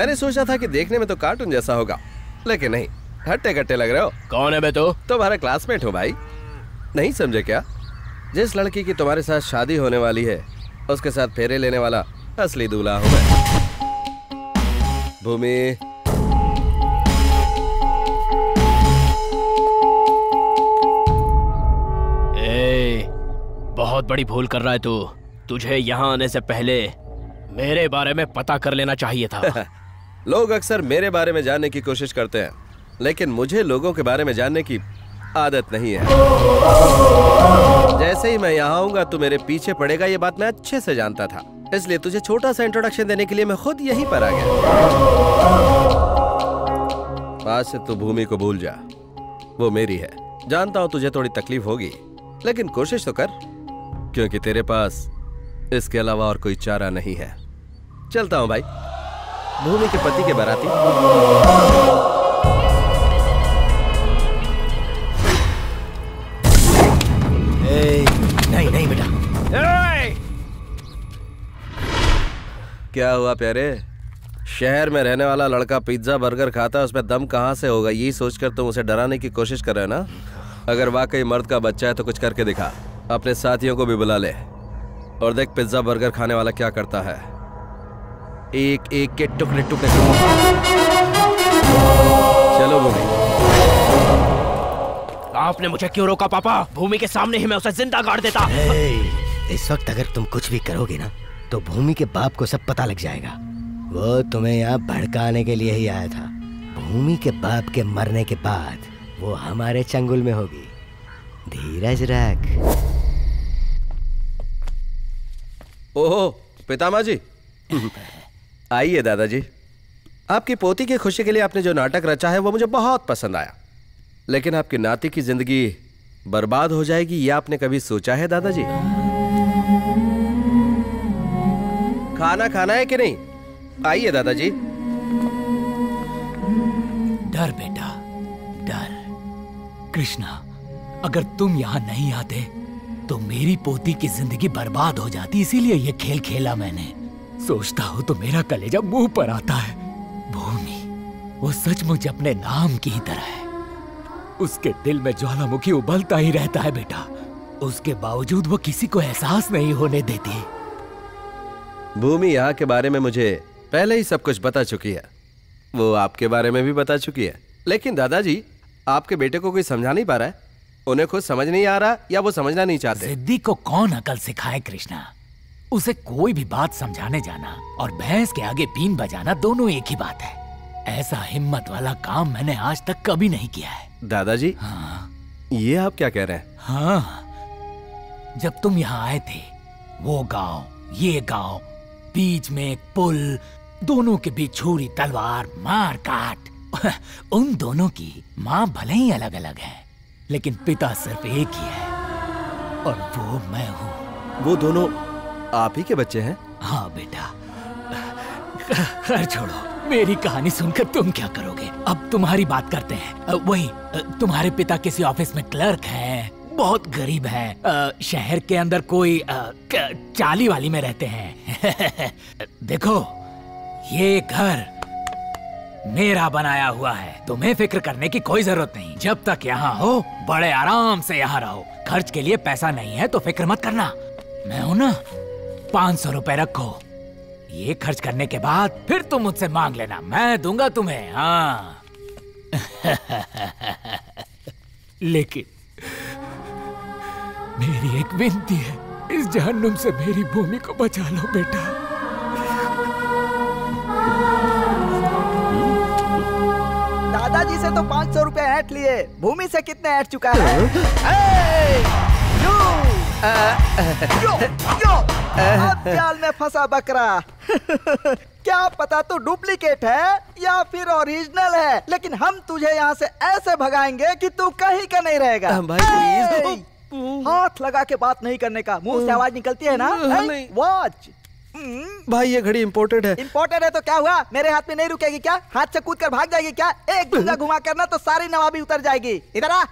मैंने सोचा था कि देखने में तो कार्टून जैसा होगा, लेकिन नहीं, हट्टे कट्टे लग रहे हो। कौन है बे तू? तुम्हारा क्लासमेट हो भाई, नहीं समझे क्या? जिस लड़की की तुम्हारे साथ शादी होने वाली है, उसके साथ फेरे लेने वाला असली दूल्हा हूं मैं। भूमि, बहुत बड़ी भूल कर रहा है तू। तुझे यहाँ आने से पहले मेरे बारे में पता कर लेना चाहिए था। लोग अक्सर मेरे बारे में जानने की कोशिश करते हैं, लेकिन मुझे लोगों के बारे में जानने की आदत नहीं है। जैसे ही मैं यहाँ आऊंगा तू मेरे पीछे पड़ेगा, ये बात मैं अच्छे से जानता था, इसलिए तुझे छोटा सा इंट्रोडक्शन देने के लिए मैं खुद यहीं पर आ गया। आज से तू भूमि को भूल जा, वो मेरी है। जानता हूँ तुझे थोड़ी तकलीफ होगी, लेकिन कोशिश तो कर, क्योंकि तेरे पास इसके अलावा और कोई चारा नहीं है। चलता हूं भाई, भूमि के पति के बाराती। नहीं नहीं बेटा। क्या हुआ प्यारे? शहर में रहने वाला लड़का पिज्जा बर्गर खाता है, उसमें दम कहां से होगा, यही सोचकर तुम उसे डराने की कोशिश कर रहे हो ना? अगर वाकई मर्द का बच्चा है तो कुछ करके दिखा। अपने साथियों को भी बुला ले और देख पिज्जा बर्गर खाने वाला क्या करता है। एक एक के टुकड़े टुकड़े। चलो भूमि। आपने मुझे क्यों रोका पापा? भूमि के सामने ही मैं उसे जिंदा गाड़ देता। इस वक्त अगर तुम कुछ भी करोगे ना तो भूमि के बाप को सब पता लग जाएगा। वो तुम्हें यहाँ भड़काने के लिए ही आया था। भूमि के बाप के मरने के बाद वो हमारे चंगुल में होगी। धीरज रख। ओहो पितामह जी। आइए दादाजी। आपकी पोती की खुशी के लिए आपने जो नाटक रचा है वो मुझे बहुत पसंद आया, लेकिन आपकी नाती की जिंदगी बर्बाद हो जाएगी ये आपने कभी सोचा है दादाजी? खाना खाना है कि नहीं? आइए दादाजी। डर बेटा डर। कृष्णा, अगर तुम यहाँ नहीं आते तो मेरी पोती की जिंदगी बर्बाद हो जाती, इसीलिए ये खेल खेला मैंने। सोचता हूँ तो मेरा कलेजा मुंह पर आता है। भूमि वो सचमुच अपने नाम की ही तरह है। उसके दिल में ज्वालामुखी उबलता ही रहता है बेटा। उसके बावजूद वो किसी को एहसास नहीं होने देती। भूमि यहाँ के बारे में मुझे पहले ही सब कुछ बता चुकी है, वो आपके बारे में भी बता चुकी है। लेकिन दादाजी आपके बेटे को कोई समझा नहीं पा रहा है, उन्हें खुद समझ नहीं आ रहा या वो समझना नहीं चाहते। जिद्दी को कौन अकल सिखाए कृष्णा? उसे कोई भी बात समझाने जाना और भैंस के आगे बीन बजाना दोनों एक ही बात है। ऐसा हिम्मत वाला काम मैंने आज तक कभी नहीं किया है। दादाजी हाँ, ये आप क्या कह रहे हैं? हाँ, जब तुम यहाँ आए थे वो गांव ये गांव, बीच में एक पुल, दोनों के बीच छुरी तलवार मार काट। उन दोनों की माँ भले ही अलग अलग है, लेकिन पिता सिर्फ एक ही है और वो मैं हूँ। वो दोनों आप ही के बच्चे हैं? हाँ बेटा। खैर छोड़ो, मेरी कहानी सुनकर तुम क्या करोगे? अब तुम्हारी बात करते हैं। वही तुम्हारे पिता किसी ऑफिस में क्लर्क हैं, बहुत गरीब हैं, शहर के अंदर कोई चाली वाली में रहते हैं। देखो ये घर मेरा बनाया हुआ है, तुम्हें फिक्र करने की कोई जरूरत नहीं। जब तक यहाँ हो बड़े आराम से यहाँ रहो। खर्च के लिए पैसा नहीं है तो फिक्र मत करना, मैं हूं ना। 500 रुपए रखो, ये खर्च करने के बाद फिर तुम मुझसे मांग लेना, मैं दूंगा तुम्हें। हाँ। लेकिन मेरी एक विनती है, इस जहन्नुम से मेरी भूमि को बचा लो बेटा। दादाजी से तो 500 रुपए ऐंठ लिए, भूमि से कितने ऐंठ चुका है? अब जाल में फंसा बकरा। क्या पता तू डुप्लीकेट है या फिर ओरिजिनल है, लेकिन हम तुझे यहाँ से ऐसे भगाएंगे कि तू कहीं का नहीं रहेगा। भाई हाथ लगा के बात नहीं करने का, मुंह से आवाज निकलती है ना? वॉच भाई ये घड़ी इम्पोर्टेड है। इम्पोर्टेड है तो क्या हुआ? मेरे हाथ में नहीं रुकेगी क्या? हाथ से कूद कर भाग जाएगी क्या? एक दूसरा घुमा करना तो सारी नवाबी उतर जाएगी। इधर आ।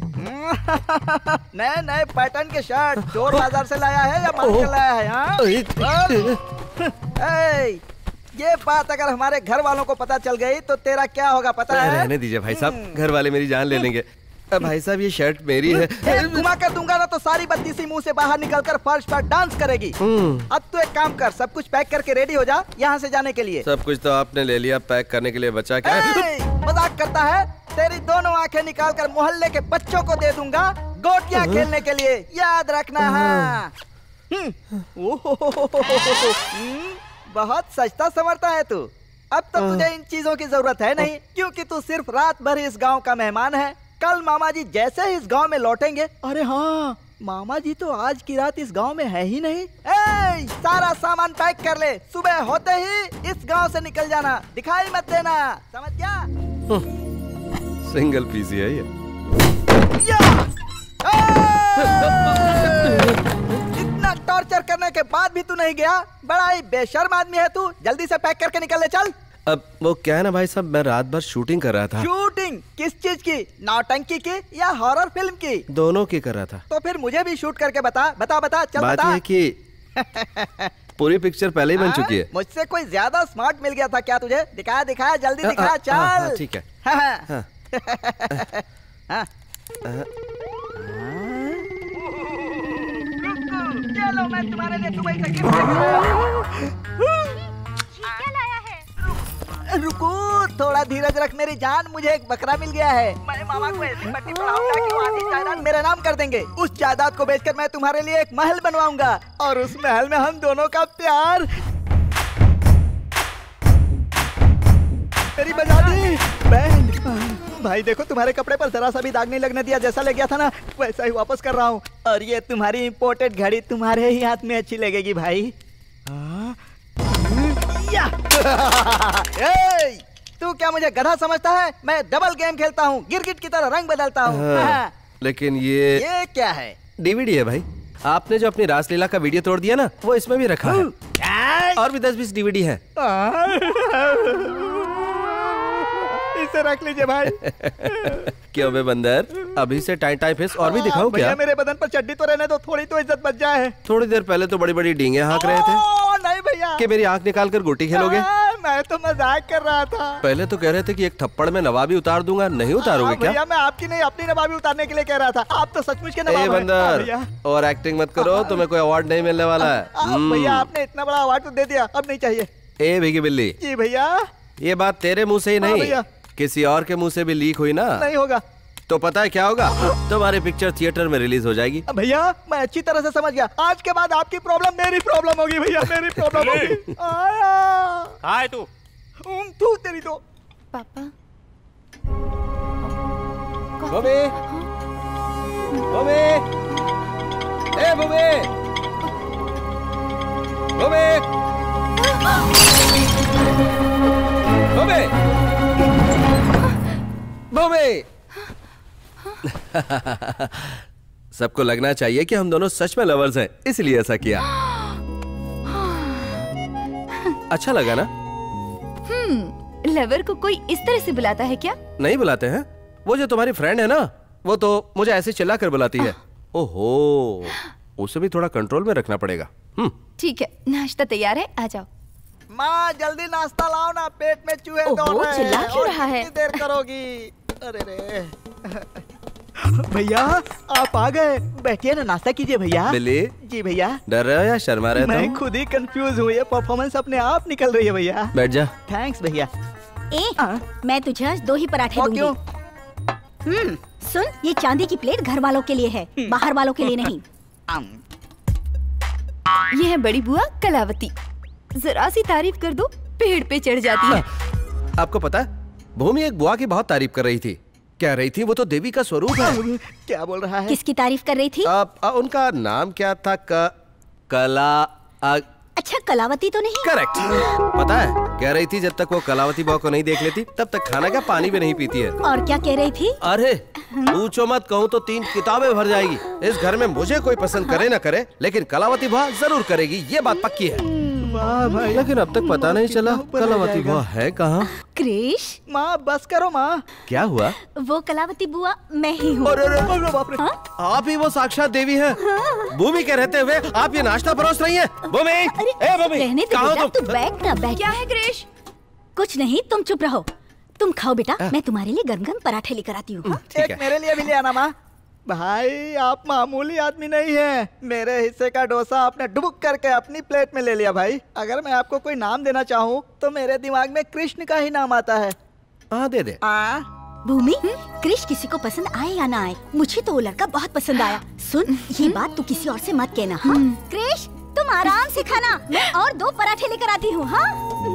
नए नए पैटर्न के शर्ट चोर बाजार से लाया है या मार के लाया है? ये बात अगर हमारे घर वालों को पता चल गई तो तेरा क्या होगा पता है? रहने दीजिए भाई साहब, घर वाले मेरी जान ले लेंगे। भाई साहब ये शर्ट मेरी है। घुमा कर दूंगा ना तो सारी बत्ती सी मुंह से बाहर निकलकर फर्श पर डांस करेगी। अब तू एक काम कर, सब कुछ पैक करके रेडी हो जा यहाँ से जाने के लिए। सब कुछ तो आपने ले लिया, पैक करने के लिए बचा क्या? मजाक करता है? तेरी दोनों आंखें निकाल कर मोहल्ले के बच्चों को दे दूंगा गोटियां खेलने के लिए, याद रखना। हाँ बहुत सस्ता समझता है तू। अब तो तुझे इन चीजों की जरूरत है नहीं, क्योंकि तू सिर्फ रात भर इस गांव का मेहमान है। कल मामा जी जैसे ही इस गांव में लौटेंगे, अरे हाँ मामा जी तो आज की रात इस गांव में है ही नहीं। सारा सामान पैक कर ले, सुबह होते ही इस गांव से निकल जाना, दिखाई मत देना, समझ गया? सिंगल पीस ही है ये। इतना टॉर्चर करने के बाद भी तू नहीं गया? बड़ा ही बेशर्म आदमी है तू। जल्दी से पैक करके निकल ले, चल। अब वो क्या है ना भाई साहब, मैं रात भर शूटिंग कर रहा था। शूटिंग किस चीज की? नौटंकी की या हॉरर फिल्म की? दोनों की कर रहा था। तो फिर मुझे भी शूट करके बता बता बता, चल बात बता। ये कि पूरी पिक्चर पहले ही बन चुकी है। मुझसे कोई ज्यादा स्मार्ट मिल गया था क्या तुझे? दिखा दिखा, जल्दी दिखा, चल। ठीक है। चलो मैं तुम्हारे लिए सुबह से रुको, थोड़ा धीरज रख मेरी जान। मुझे एक बकरा मिल गया है। मैं मामा को ऐसी पट्टी पढ़ाऊंगा कि वो आधी जायदाद मेरे नाम कर देंगे। उस जायदाद को बेचकर मैं तुम्हारे लिए एक महल बनवाऊंगा और उस महल में हम दोनों का प्यार। मेरी बजा दी बैंड। भाई देखो, तुम्हारे कपड़े पर जरा सा भी दाग नहीं लगने दिया। जैसा ले गया था ना वैसा ही वापस कर रहा हूँ। और ये तुम्हारी इम्पोर्टेड घड़ी तुम्हारे ही हाथ में अच्छी लगेगी भाई। तू क्या मुझे गधा समझता है? मैं डबल गेम खेलता हूँ, गिरगिट की तरह रंग बदलता हूँ। लेकिन ये क्या है? डीवीडी है भाई। आपने जो अपनी रासलीला का वीडियो तोड़ दिया ना, वो इसमें भी रखा है। और भी 10-20 डीवीडी है। इसे रख लीजिए भाई। क्यों बे बंदर, अभी से टाइम फिश और भी दिखाऊं क्या? मेरे बदन पर चड्डी तो रहने दो, थोड़ी तो इज्जत बच जाए। थोड़ी देर पहले तो बड़ी बड़ी डींगे हाँक रहे थे। नहीं भैया, कि मेरी आंख निकाल कर गोटी खेलोगे? मैं तो मजाक कर रहा था। पहले तो कह रहे थे कि एक थप्पड़ में नवाबी उतार दूंगा, नहीं उतारोगे क्या? भैया मैं आपकी नहीं अपनी नवाबी उतारने के लिए कह रहा था। आप तो सचमुच के नवाब हैं। बंदर और एक्टिंग मत करो, तुम्हें कोई अवार्ड नहीं मिलने वाला है। भैया आपने इतना बड़ा अवार्ड तो दे दिया, अब नहीं चाहिए। ए भीगी बिल्ली। जी भैया। ये बात तेरे मुंह से ही नहीं, किसी और के मुंह से भी लीक हुई ना, नहीं होगा तो पता है क्या होगा? तुम्हारी पिक्चर थिएटर में रिलीज हो जाएगी। भैया मैं अच्छी तरह से समझ गया। आज के बाद आपकी प्रॉब्लम मेरी प्रॉब्लम होगी भैया, मेरी प्रॉब्लम होगी। हाय तू तू तेरी तो पापा। भूमि, भूमि, ए भूमि, भूमि, भूमि, भूमि। सबको लगना चाहिए कि हम दोनों सच में लवर्स हैं, इसलिए ऐसा किया। अच्छा लगा ना? लवर को कोई इस तरह से बुलाता है क्या? नहीं बुलाते हैं। वो जो तुम्हारी फ्रेंड है ना, वो तो मुझे ऐसे चिल्ला कर बुलाती है। ओहो, उसे भी थोड़ा कंट्रोल में रखना पड़ेगा। ठीक है, नाश्ता तैयार है, आ जाओ। माँ जल्दी नाश्ता लाओ ना, पेट में चूहे दौड़ रहे हैं। चिल्ला क्यों रहा है? कितनी देर करोगी? अरे रे भैया आप आ गए, बैठिए ना, नाश्ता कीजिए भैया। बिल्ली जी भैया। डर रहे हो या शर्मा रहे? मैं खुद ही कंफ्यूज हूँ, ये परफॉर्मेंस अपने आप निकल रही है भैया। बैठ जा। थैंक्स भैया। मैं तुझे आज 2 ही पराठे दूंगी। सुन, ये चांदी की प्लेट घर वालों के लिए है, बाहर वालों के लिए नहीं। ये है बड़ी बुआ कलावती, जरा सी तारीफ कर दो पेड़ पे चढ़ जाती है। आपको पता है, भूमि एक बुआ की बहुत तारीफ कर रही थी। कह रही थी वो तो देवी का स्वरूप है। क्या बोल रहा है? किसकी तारीफ कर रही थी? उनका नाम क्या था? कला अच्छा, कलावती तो नहीं? करेक्ट। पता है, कह रही थी जब तक वो कलावती बुआ को नहीं देख लेती तब तक खाना का पानी भी नहीं पीती है। और क्या कह रही थी? अरे पूछो मत, कहूँ तो 3 किताबें भर जाएगी। इस घर में मुझे कोई पसंद करे न करे, लेकिन कलावती बुआ जरूर करेगी, ये बात पक्की है। वाह भाई, लेकिन अब तक पता नहीं चला कलावती बुआ है कहाँ। क्रिश, माँ बस करो माँ। क्या हुआ? वो कलावती बुआ मैं ही हूँ। अरे बाप रे। आप ही वो साक्षात देवी हैं। भूमि के रहते हुए आप ये नाश्ता परोस रही हैं। भूमि, ए भूमि, रहने दे कहाँ बेटा, हो तू तुम? बैठ ना बैठ। क्या है क्रिश? कुछ नहीं, तुम चुप रहो। तुम खाओ बेटा, मैं तुम्हारे लिए गरम गरम पराठे लेकर आती हूँ। हाँ? ठीक एक है। मेरे लिए भी ले आना माँ। भाई आप मामूली आदमी नहीं हैं। मेरे हिस्से का डोसा आपने डुबुक करके अपनी प्लेट में ले लिया भाई। अगर मैं आपको कोई नाम देना चाहूँ तो मेरे दिमाग में कृष्ण का ही नाम आता है। हाँ दे दे। भूमि, क्रिश किसी को पसंद आए या ना आए, मुझे तो वो लड़का बहुत पसंद आया। सुन, ये बात तू किसी और से मत कहना। हाँ? क्रिश, तुम आराम से खाना, मैं और 2 पराठे लेकर आती हूँ। हाँ?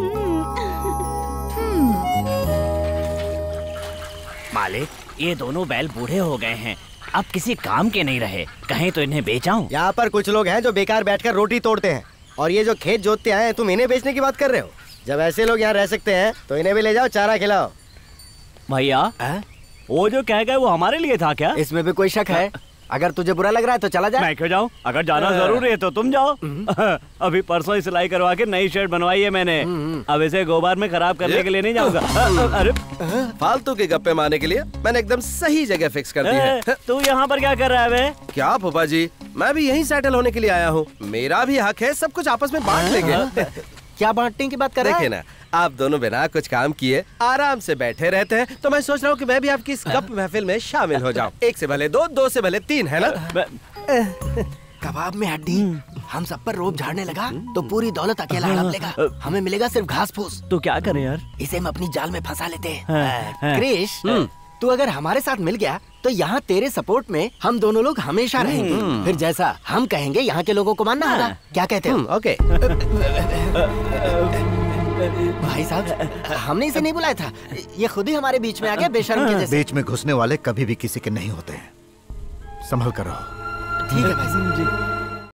मालिक, ये दोनों बैल बूढ़े हो गए हैं, अब किसी काम के नहीं रहे, कहीं तो इन्हें बेचाऊं। यहाँ पर कुछ लोग हैं जो बेकार बैठकर रोटी तोड़ते हैं, और ये जो खेत जोतते आए हैं, तुम इन्हें बेचने की बात कर रहे हो। जब ऐसे लोग यहाँ रह सकते हैं तो इन्हें भी ले जाओ, चारा खिलाओ। भैया, वो जो कह गए वो हमारे लिए था क्या? इसमें भी कोई शक है? अगर तुझे बुरा लग रहा है तो चला जा। मैं क्यों जाऊं? अगर जाना जरूरी है तो तुम जाओ। अभी परसों ही सिलाई करवा के नई शर्ट बनवाई है मैंने, अब इसे गोबर में खराब करने के लिए नहीं जाऊंगा। अरे फालतू के गप्पे मारने के लिए मैंने एकदम सही जगह फिक्स कर दी है। तू यहाँ पर क्या कर रहा है बे? क्या फूफा जी, मैं भी यहीं सेटल होने के लिए आया हूँ। मेरा भी हक है, सब कुछ आपस में बांट लेंगे। क्या बांटने की बात कर रहा है? देखिए ना, आप दोनों बिना कुछ काम किए आराम से बैठे रहते हैं, तो मैं सोच रहा हूँ कि मैं भी आपकी इस गप महफिल में शामिल हो जाऊँ। 1 से भले 2, 2 से भले 3, है ना? कबाब में हड्डी हम सब पर रोब झाड़ने लगा तो पूरी दौलत अकेला हड़प लेगा, हमें मिलेगा सिर्फ घास फूस। तो क्या करें यार? इसे हम अपनी जाल में फंसा लेते हाँ, हैं। हाँ। क्रिश, तू अगर हमारे साथ मिल गया तो यहाँ तेरे सपोर्ट में हम दोनों लोग हमेशा रहेंगे। फिर जैसा हम कहेंगे यहाँ के लोगों को मानना होगा। क्या कहते हो? ओके। भाई साहब, हमने इसे नहीं बुलाया था, ये खुद ही हमारे बीच में आ गया बेशर्म के जैसे। बीच में घुसने वाले कभी भी किसी के नहीं होते हैं, संभल कर रहो। ठीक है भाई साहब जी।